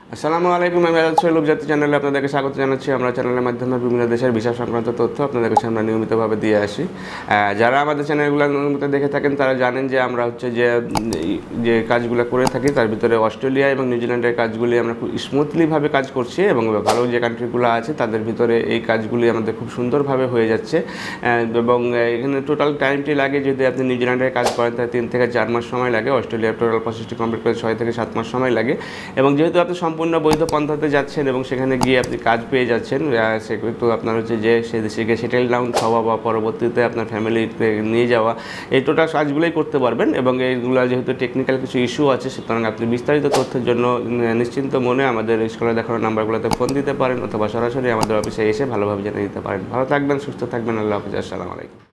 আসসালামু আলাইকুম। আমি আজাদ সোহেল উপজাতি চ্যানেলে আপনাদেরকে স্বাগত জানাচ্ছি। আমরা চ্যানেলের মাধ্যমে বিভিন্ন দেশের ভিসা সংক্রান্ত তথ্য আপনাদের কাছে আমরা নিয়মিতভাবে দিয়ে আসি। যারা আমাদের চ্যানেলগুলো নিয়মিত দেখে থাকেন তারা জানেন যে আমরা যে কাজগুলো করে থাকি তার ভিতরে অস্ট্রেলিয়া এবং নিউজিল্যান্ডের কাজগুলি আমরা খুব স্মুথলিভাবে কাজ করছি এবং ভালো যে কান্ট্রিগুলো আছে তাদের ভিতরে এই কাজগুলি আমাদের খুব সুন্দরভাবে হয়ে যাচ্ছে। এবং এখানে টোটাল টাইমটি লাগে, যদি আপনি নিউজিল্যান্ডের কাজ করেন তাহলে 3 থেকে 4 মাস সময় লাগে। অস্ট্রেলিয়ার টোটাল প্রসেসটি কমপ্লিট করে 6 থেকে 7 মাস সময় লাগে। এবং যেহেতু আপনি সম্পূর্ণ বৈধ পন্থাতে যাচ্ছেন এবং সেখানে গিয়ে আপনি কাজ পেয়ে যাচ্ছেন, সেক্ষেত্রে আপনার যে সে দেশে গিয়ে সেটেল ডাউন হওয়া বা পরবর্তীতে আপনার ফ্যামিলিতে নিয়ে যাওয়া, এই টোটাল কাজগুলোই করতে পারবেন। এবং এইগুলো যেহেতু টেকনিক্যাল কিছু ইস্যু আছে, সুতরাং আপনি বিস্তারিত তথ্যের জন্য নিশ্চিন্ত মনে আমাদের স্কুলে দেখানো নাম্বারগুলোতে ফোন দিতে পারেন অথবা সরাসরি আমাদের অফিসে এসে ভালোভাবে জেনে দিতে পারেন। ভালো থাকবেন, সুস্থ থাকবেন। আল্লাহ হাফিজ। আসসালামু আলাইকুম।